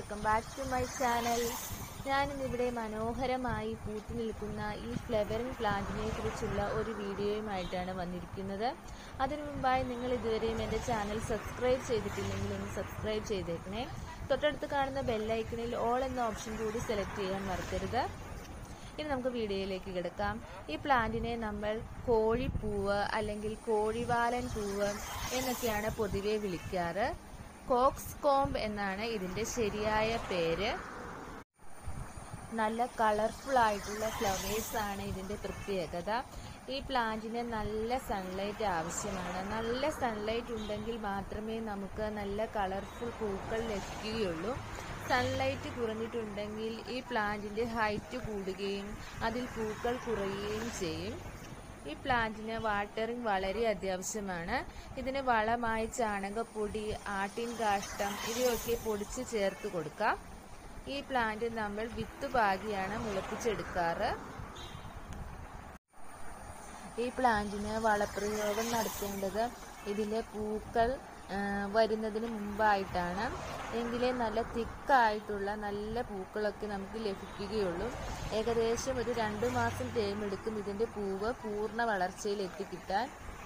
Welcome back to my channel. ഞാനിന്നിവിടെ മനോഹരമായി പൂത്തു നിൽക്കുന്ന ഈ ഫ്ലവറിംഗ് പ്ലാന്റിനെ കുറിച്ചുള്ള ഒരു വീഡിയോയുമായിട്ടാണ് വന്നിരിക്കുന്നത്. അതിനു മുമ്പായി നിങ്ങൾ ഇതുവരെയും എൻ്റെ ചാനൽ സബ്സ്ക്രൈബ് ചെയ്തിട്ടില്ലെങ്കിൽ ഒന്ന് സബ്സ്ക്രൈബ് ചെയ്തേക്കണേ. തൊട്ടടുത്ത് കാണുന്ന ബെല്ലൈക്കണിൽ ഓൾ എന്ന ഓപ്ഷൻ കൂടി സെലക്ട് ചെയ്യാൻ മറക്കരുത്. ഇനി നമുക്ക് വീഡിയോയിലേക്ക് കിടക്കാം. ഈ പ്ലാന്റിനെ നമ്മൾ കോഴിപ്പൂവ് അല്ലെങ്കിൽ കോഴിവാലൻ പൂവ് എന്നൊക്കെയാണ് പൊതുവെ വിളിക്കാറ്. കോക്സ്കോംബ് എന്നാണ് ഇതിൻ്റെ ശരിയായ പേര്. നല്ല കളർഫുൾ ആയിട്ടുള്ള ഫ്ലവേഴ്സ് ആണ് ഇതിൻ്റെ പ്രത്യേകത. ഈ പ്ലാന്റിന് നല്ല സൺലൈറ്റ് ആവശ്യമാണ്. നല്ല സൺലൈറ്റ് ഉണ്ടെങ്കിൽ മാത്രമേ നമുക്ക് നല്ല കളർഫുൾ പൂക്കൾ ലഭിക്കുകയുള്ളൂ. സൺലൈറ്റ് കുറഞ്ഞിട്ടുണ്ടെങ്കിൽ ഈ പ്ലാന്റിൻ്റെ ഹൈറ്റ് കൂടുകയും അതിൽ പൂക്കൾ കുറയുകയും ചെയ്യും. ഈ പ്ലാന്റിന് വാട്ടറിംഗ് വളരെ അത്യാവശ്യമാണ്. ഇതിന് വളമായി ചാണകപ്പൊടി, ആട്ടിൻ കാഷ്ടം ഇവയൊക്കെ പൊടിച്ച് ചേർത്ത് കൊടുക്കാം. ഈ പ്ലാന്റ് നമ്മൾ വിത്ത് പാകിയാണ് മുളപ്പിച്ചെടുക്കാറ്. ഈ പ്ലാന്റിന് വളപ്രയോഗം നടത്തേണ്ടത് ഇതിലെ പൂക്കൾ വരുന്നതിന് മുമ്പായിട്ടാണ്. എങ്കിലേ നല്ല തിക്കായിട്ടുള്ള നല്ല പൂക്കളൊക്കെ നമുക്ക് ലഭിക്കുകയുള്ളൂ. ഏകദേശം ഒരു 2 മാസം ടൈം എടുക്കും ഇതിൻ്റെ പൂവ് പൂർണ്ണ വളർച്ചയിൽ എത്തിക്കിട്ടാൻ.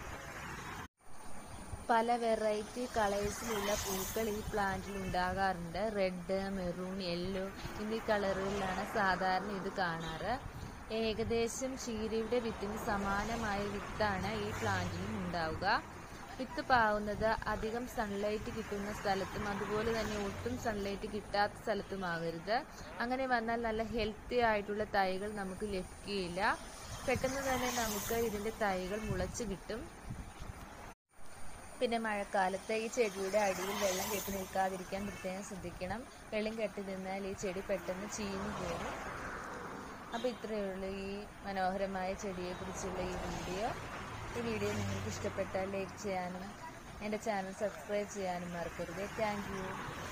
പല വെറൈറ്റി കളേഴ്സിലുള്ള പൂക്കൾ ഈ പ്ലാന്റിൽ ഉണ്ടാകാറുണ്ട്. റെഡ്, മെറൂൺ, യെല്ലോ എന്നീ കളറുകളിലാണ് സാധാരണ ഇത് കാണാറ്. ഏകദേശം ചീരയുടെ വിത്തിന് സമാനമായ വിത്താണ് ഈ പ്ലാന്റിനും ഉണ്ടാവുക. വിത്ത് പാവുന്നത് അധികം സൺലൈറ്റ് കിട്ടുന്ന സ്ഥലത്തും അതുപോലെ തന്നെ ഒട്ടും സൺലൈറ്റ് കിട്ടാത്ത സ്ഥലത്തുമാകരുത്. അങ്ങനെ വന്നാൽ നല്ല ഹെൽത്തി ആയിട്ടുള്ള തൈകൾ നമുക്ക് ലഭിക്കുകയില്ല. പെട്ടെന്ന് തന്നെ നമുക്ക് ഇതിൻ്റെ തൈകൾ മുളച്ച് കിട്ടും. പിന്നെ മഴക്കാലത്ത് ഈ ചെടിയുടെ അടിയിൽ വെള്ളം കെട്ടി നിൽക്കാതിരിക്കാൻ പ്രത്യേകം ശ്രദ്ധിക്കണം. വെള്ളം കെട്ടി നിന്നാൽ ഈ ചെടി പെട്ടെന്ന് ചീഞ്ഞു പോകും. അപ്പോൾ ഇത്രയേ ഉള്ളൂ ഈ മനോഹരമായ ചെടിയെക്കുറിച്ചുള്ള ഈ വീഡിയോ. ഈ വീഡിയോ നിങ്ങൾക്ക് ഇഷ്ടപ്പെട്ടാൽ ലൈക്ക് ചെയ്യാനും എൻ്റെ ചാനൽ സബ്സ്ക്രൈബ് ചെയ്യാനും മറക്കരുത്. Thank U.